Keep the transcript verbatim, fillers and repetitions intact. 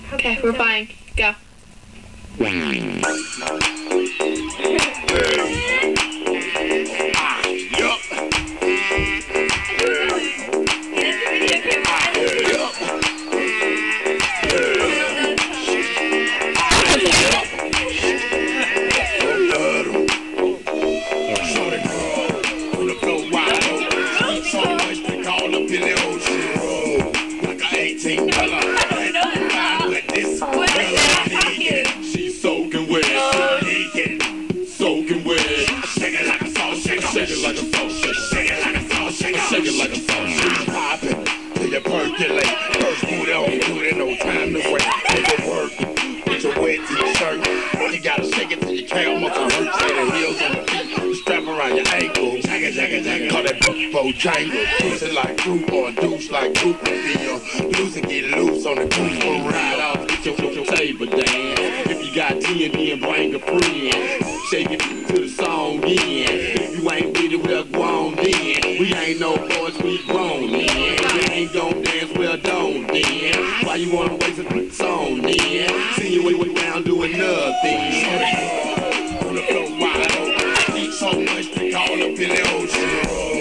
Okay, we're fine. Go. She's soaking wet, soaking wet. Shake it like a salt shaker, shake it like a salt shaker, shake it like a salt shaker, shake it like a salt shaker. Popping till you percolate. First boot on, do it, no time to wait. Make it work with your wet t-shirt. You gotta shake it till your calf muscle hurt. Say the heels on the feet, the strap around your ankle. Jagga, jagga, jagga. Call that Bojangle. Push it like group or a douche like group. And be your loose and get loose on the goose for ride off. Get your, your, your table down. If you got T and D and bring a friend. Shake it to the song again. If you ain't with it, we're grown then. We ain't no boys, we grown then. We ain't gon' dance, well don't then. Why you wanna waste a song then? See you way, way down doing nothing. On the floor wide open. Eat so much they call up in the ocean.